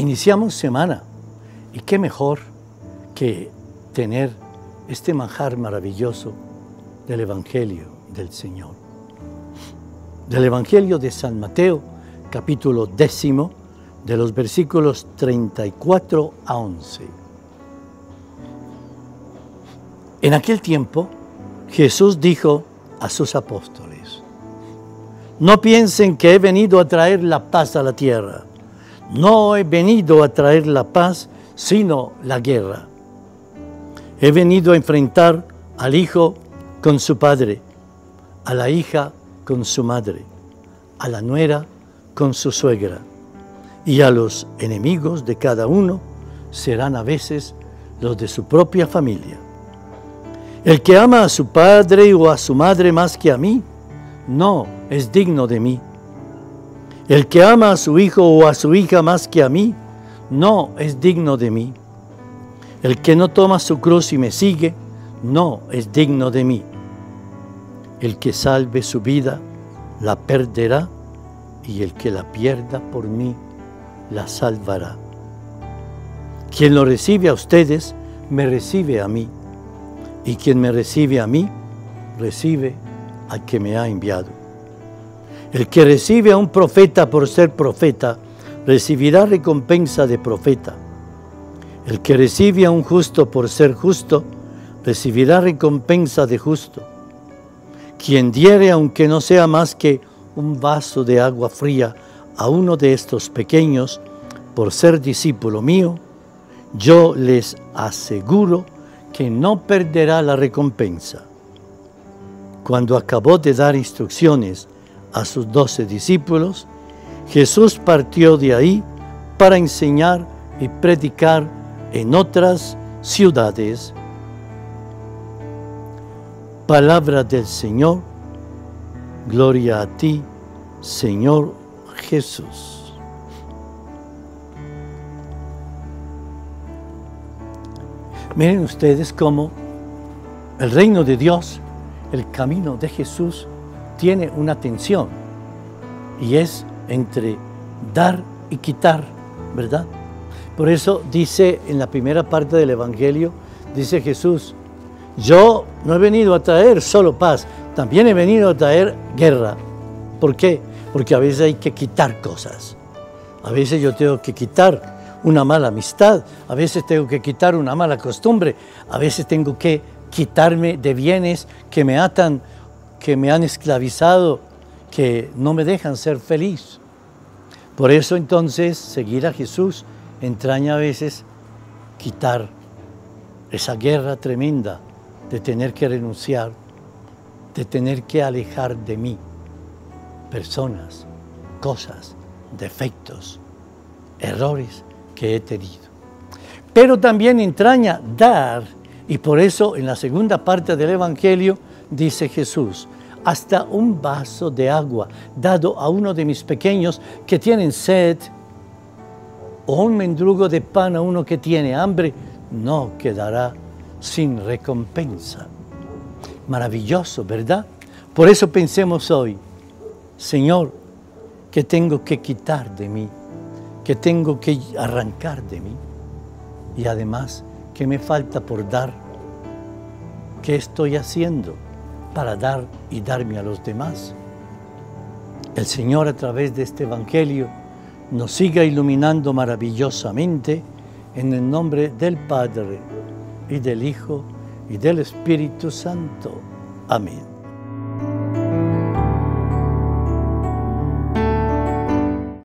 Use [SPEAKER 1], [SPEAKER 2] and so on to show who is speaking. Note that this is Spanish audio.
[SPEAKER 1] Iniciamos semana y qué mejor que tener este manjar maravilloso del Evangelio del Señor. Del Evangelio de San Mateo, capítulo 10, de los versículos 34 a 11. En aquel tiempo, Jesús dijo a sus apóstoles: no piensen que he venido a traer la paz a la tierra. No he venido a traer la paz, sino la guerra. He venido a enfrentar al hijo con su padre, a la hija con su madre, a la nuera con su suegra, y a los enemigos de cada uno serán a veces los de su propia familia. El que ama a su padre o a su madre más que a mí, no es digno de mí. El que ama a su hijo o a su hija más que a mí, no es digno de mí. El que no toma su cruz y me sigue, no es digno de mí. El que salve su vida, la perderá, y el que la pierda por mí, la salvará. Quien lo recibe a ustedes, me recibe a mí, y quien me recibe a mí, recibe al que me ha enviado. El que recibe a un profeta por ser profeta, recibirá recompensa de profeta. El que recibe a un justo por ser justo, recibirá recompensa de justo. Quien diere, aunque no sea más que un vaso de agua fría, a uno de estos pequeños, por ser discípulo mío, yo les aseguro que no perderá la recompensa. Cuando acabó de dar instrucciones a sus 12 discípulos, Jesús partió de ahí para enseñar y predicar en otras ciudades. Palabra del Señor, gloria a ti, Señor Jesús. Miren ustedes cómo el reino de Dios, el camino de Jesús, tiene una tensión, y es entre dar y quitar, ¿verdad? Por eso dice en la primera parte del Evangelio, dice Jesús: yo no he venido a traer solo paz, también he venido a traer guerra. ¿Por qué? Porque a veces hay que quitar cosas. A veces yo tengo que quitar una mala amistad, a veces tengo que quitar una mala costumbre, a veces tengo que quitarme de bienes que me atan, que me han esclavizado, que no me dejan ser feliz. Por eso entonces seguir a Jesús entraña a veces quitar esa guerra tremenda de tener que renunciar, de tener que alejar de mí personas, cosas, defectos, errores que he tenido. Pero también entraña dar, y por eso en la segunda parte del Evangelio dice Jesús: hasta un vaso de agua dado a uno de mis pequeños que tienen sed, o un mendrugo de pan a uno que tiene hambre, no quedará sin recompensa. Maravilloso, ¿verdad? Por eso pensemos hoy: Señor, ¿qué tengo que quitar de mí? ¿Qué tengo que arrancar de mí? Y además, ¿qué me falta por dar? ¿Qué estoy haciendo para dar y darme a los demás? El Señor, a través de este Evangelio, nos siga iluminando maravillosamente, en el nombre del Padre, y del Hijo, y del Espíritu Santo. Amén.